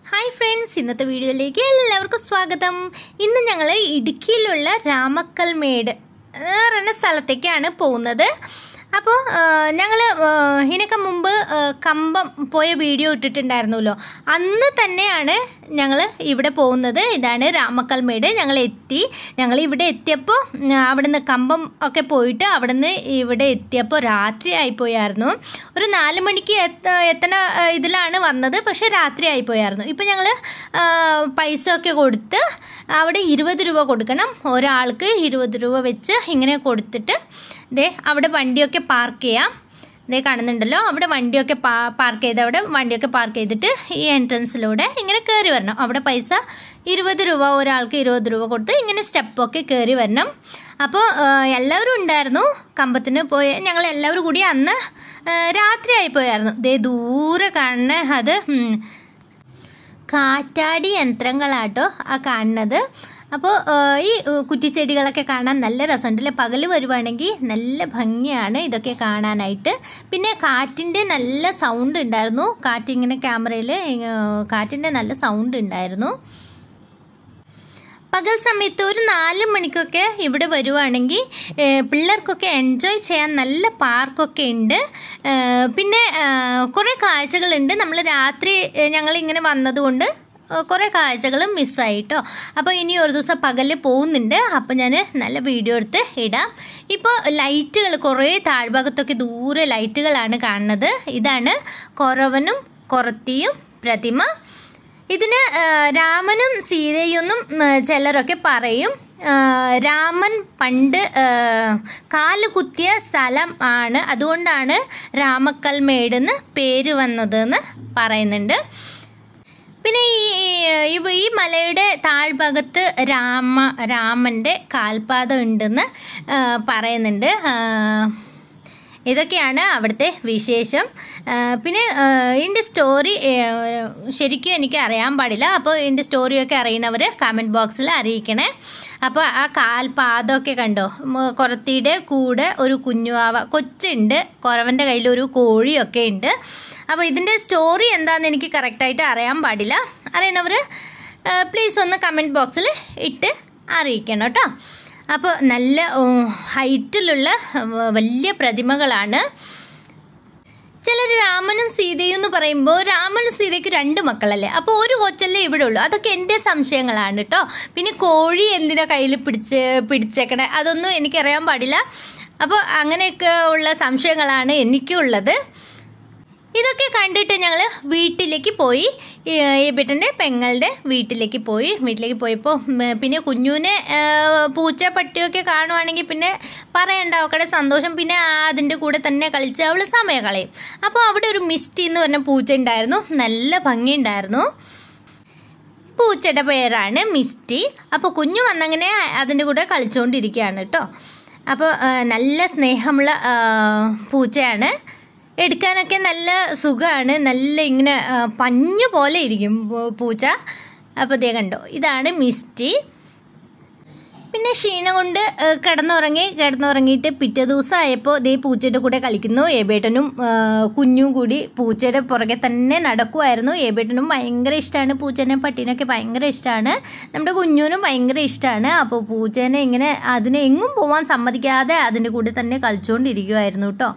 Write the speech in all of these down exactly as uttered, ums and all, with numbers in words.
Hi friends, ഇന്നത്തെ വീഡിയോയിലേക്ക് എല്ലാവർക്കും സ്വാഗതം. ഇന്ന് ഞങ്ങൾ ഇടുക്കിയിലുള്ള രാമക്കൽമേട് എന്ന സ്ഥലത്തേക്കാണ് പോകുന്നത്. അപ്പോൾ ഞങ്ങൾ ഇതിനൊക്കെ മുമ്പ് കമ്പം പോയ വീഡിയോ ഇട്ടിട്ടുണ്ടായിരുന്നല്ലോ. അന്ന് തന്നെയാണ് ഞങ്ങൾ ഇവിടെ പോകുന്നത്. ഇതാണ് രാമക്കൽമേട്. ഞങ്ങൾ എത്തി ഞങ്ങൾ ഇവിടെ എത്തിയപ്പോൾ അവിടുന്ന് കമ്പം ഒക്കെ പോയിട്ട് അവിടുന്ന് ഇവിടെ എത്തിയപ്പോൾ രാത്രി ആയിപ്പോയായിരുന്നു. ഒരു നാല് മണിക്ക് എത്ത എത്തണ ഇതിലാണ് വന്നത്, പക്ഷെ രാത്രി ആയിപ്പോയായിരുന്നു. ഇപ്പം ഞങ്ങൾ പൈസ ഒക്കെ കൊടുത്ത് അവിടെ ഇരുപത് രൂപ കൊടുക്കണം, ഒരാൾക്ക് ഇരുപത് രൂപ വെച്ച് ഇങ്ങനെ കൊടുത്തിട്ട് ദേ അവിടെ വണ്ടിയൊക്കെ പാർക്ക് ചെയ്യാം. ദേ കാണുന്നുണ്ടല്ലോ, അവിടെ വണ്ടിയൊക്കെ പാ പാർക്ക് ചെയ്ത് അവിടെ വണ്ടിയൊക്കെ പാർക്ക് ചെയ്തിട്ട് ഈ എൻട്രൻസിലൂടെ ഇങ്ങനെ കയറി വരണം. അവിടെ പൈസ ഇരുപത് രൂപ, ഒരാൾക്ക് ഇരുപത് രൂപ കൊടുത്ത് ഇങ്ങനെ സ്റ്റെപ്പൊക്കെ കയറി വരണം. അപ്പോൾ എല്ലാവരും ഉണ്ടായിരുന്നു കമ്പത്തിന് പോയ. ഞങ്ങൾ എല്ലാവരും കൂടി അന്ന് രാത്രി ആയിപ്പോയായിരുന്നു. ദേ ദൂരെ കാണുന്ന അത് കാറ്റാടി യന്ത്രങ്ങളാട്ടോ ആ കാണുന്നത്. അപ്പോൾ ഈ കുറ്റിച്ചെടികളൊക്കെ കാണാൻ നല്ല രസമുണ്ടല്ലേ. പകൽ വരുവാണെങ്കിൽ നല്ല ഭംഗിയാണ് ഇതൊക്കെ കാണാനായിട്ട്. പിന്നെ കാറ്റിൻ്റെ നല്ല സൗണ്ട് ഉണ്ടായിരുന്നു. കാറ്റിങ്ങനെ ക്യാമറയിൽ കാറ്റിൻ്റെ നല്ല സൗണ്ട് ഉണ്ടായിരുന്നു. പകൽ സമയത്ത് ഒരു നാല് മണിക്കൊക്കെ ഇവിടെ വരുവാണെങ്കിൽ പിള്ളേർക്കൊക്കെ എൻജോയ് ചെയ്യാൻ നല്ല പാർക്കൊക്കെ ഉണ്ട്. പിന്നെ കുറേ കാഴ്ചകളുണ്ട്. നമ്മൾ രാത്രി ഞങ്ങളിങ്ങനെ വന്നതുകൊണ്ട് കുറേ കാഴ്ചകളും മിസ്സായിട്ടോ. അപ്പോൾ ഇനി ഒരു ദിവസം പകല് പോകുന്നുണ്ട്. അപ്പോൾ ഞാൻ നല്ല വീഡിയോ എടുത്ത് ഇടാം. ഇപ്പോൾ ലൈറ്റുകൾ കുറേ താഴ്ഭാഗത്തൊക്കെ ദൂരെ ലൈറ്റുകളാണ് കാണുന്നത്. ഇതാണ് കൊറവനും കൊറത്തിയും പ്രതിമ. ഇതിന് രാമനും സീതയൊന്നും ചിലരൊക്കെ പറയും. രാമൻ പണ്ട് കാല് കുത്തിയ സ്ഥലം ആണ്, അതുകൊണ്ടാണ് രാമക്കൽമേടെന്ന് പേര് വന്നതെന്ന് പറയുന്നുണ്ട്. പിന്നെ ഈ ഈ മലയുടെ താഴ്ഭാഗത്ത് രാമ രാമൻ്റെ കാൽപാദം ഉണ്ടെന്ന് പറയുന്നുണ്ട്. ഇതൊക്കെയാണ് അവിടുത്തെ വിശേഷം. പിന്നെ ഇതിൻ്റെ സ്റ്റോറി ശരിക്കും എനിക്ക് അറിയാൻ പാടില്ല. അപ്പോൾ ഇതിൻ്റെ സ്റ്റോറിയൊക്കെ അറിയുന്നവർ കമൻറ്റ് ബോക്സിൽ അറിയിക്കണേ. അപ്പോൾ ആ കാൽപാദമൊക്കെ കണ്ടോ, കൊറത്തിയുടെ കൂടെ ഒരു കുഞ്ഞുവാവ കൊച്ചുണ്ട്, കൊറവൻ്റെ കയ്യിലൊരു കോഴിയൊക്കെ ഉണ്ട്. അപ്പോൾ ഇതിൻ്റെ സ്റ്റോറി എന്താണെന്ന് എനിക്ക് കറക്റ്റായിട്ട് അറിയാൻ പാടില്ല. അറിയണവർ പ്ലീസ് ഒന്ന് കമൻറ്റ് ബോക്സിൽ ഇട്ട് അറിയിക്കണം കേട്ടോ. അപ്പോൾ നല്ല ഹൈറ്റിലുള്ള വലിയ പ്രതിമകളാണ്. ചിലർ രാമനും സീതയും എന്ന് പറയുമ്പോൾ രാമനും സീതയ്ക്ക് രണ്ട് മക്കളല്ലേ, അപ്പോൾ ഒരു കൊച്ചല്ലേ ഇവിടെ ഉള്ളൂ. അതൊക്കെ എൻ്റെ സംശയങ്ങളാണ് കേട്ടോ. പിന്നെ കോഴി എന്തിനാ കയ്യിൽ പിടിച്ച് പിടിച്ചേക്കണേ അതൊന്നും എനിക്കറിയാൻ പാടില്ല. അപ്പോൾ അങ്ങനെയൊക്കെ ഉള്ള സംശയങ്ങളാണ് എനിക്കുള്ളത്. ഇതൊക്കെ കണ്ടിട്ട് ഞങ്ങൾ വീട്ടിലേക്ക് പോയി. ഏബേട്ടൻ്റെ പെങ്ങളുടെ വീട്ടിലേക്ക് പോയി. വീട്ടിലേക്ക് പോയപ്പോൾ പിന്നെ കുഞ്ഞുവിനെ പൂച്ച പട്ടിയൊക്കെ കാണുവാണെങ്കിൽ പിന്നെ പറയണ്ട, അവക്കടെ സന്തോഷം. പിന്നെ അതിൻ്റെ കൂടെ തന്നെ കളിച്ച് അവൾ സമയം കളയും. അപ്പോൾ അവിടെ ഒരു മിസ്റ്റി എന്ന് പറഞ്ഞ പൂച്ച ഉണ്ടായിരുന്നു, നല്ല ഭംഗിയുണ്ടായിരുന്നു. പൂച്ചയുടെ പേരാണ് മിസ്റ്റി. അപ്പോൾ കുഞ്ഞു വന്നങ്ങനെ അതിൻ്റെ കൂടെ കളിച്ചുകൊണ്ടിരിക്കുകയാണ് കേട്ടോ. അപ്പോൾ നല്ല സ്നേഹമുള്ള പൂച്ചയാണ്. എടുക്കാനൊക്കെ നല്ല സുഖമാണ്. നല്ല ഇങ്ങനെ പഞ്ഞു പോലെ ഇരിക്കും പൂച്ച. അപ്പോൾ ദേ കണ്ടോ, ഇതാണ് മിസ്റ്റി. പിന്നെ ക്ഷീണം കൊണ്ട് കിടന്നുറങ്ങി കിടന്നുറങ്ങിയിട്ട് പിറ്റേ ദിവസം ആയപ്പോൾ ദേ പൂച്ചയുടെ കൂടെ കളിക്കുന്നു. ഏബേട്ടനും കുഞ്ഞും കൂടി പൂച്ചയുടെ പുറകെ തന്നെ നടക്കുമായിരുന്നു. ഏബേട്ടനും ഭയങ്കര ഇഷ്ടമാണ് പൂച്ചേനെ, പട്ടീനൊക്കെ ഭയങ്കര ഇഷ്ടമാണ്. നമ്മുടെ കുഞ്ഞുവിനും ഭയങ്കര ഇഷ്ടമാണ്. അപ്പോൾ പൂച്ചേനെ ഇങ്ങനെ അതിനെ എങ്ങും പോവാൻ സമ്മതിക്കാതെ അതിൻ്റെ കൂടെ തന്നെ കളിച്ചുകൊണ്ടിരിക്കുമായിരുന്നു കേട്ടോ.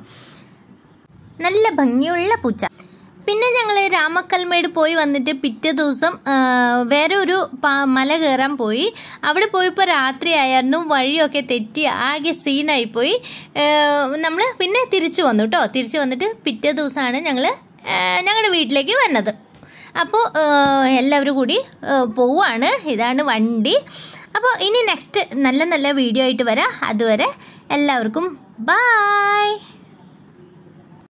നല്ല ഭംഗിയുള്ള പൂച്ച. പിന്നെ ഞങ്ങൾ രാമക്കൽമേട് പോയി വന്നിട്ട് പിറ്റേ ദിവസം വേറെ ഒരു മല കയറാൻ പോയി. അവിടെ പോയപ്പോൾ രാത്രി ആയിരുന്നു, വഴിയൊക്കെ തെറ്റി ആകെ സീനായിപ്പോയി. നമ്മൾ പിന്നെ തിരിച്ചു വന്നു കേട്ടോ. തിരിച്ചു വന്നിട്ട് പിറ്റേ ദിവസമാണ് ഞങ്ങൾ ഞങ്ങളുടെ വീട്ടിലേക്ക് വന്നത്. അപ്പോൾ എല്ലാവരും കൂടി പോവുകയാണ്. ഇതാണ് വണ്ടി. അപ്പോൾ ഇനി നെക്സ്റ്റ് നല്ല നല്ല വീഡിയോ ആയിട്ട് വരാം. അതുവരെ എല്ലാവർക്കും ബായ്.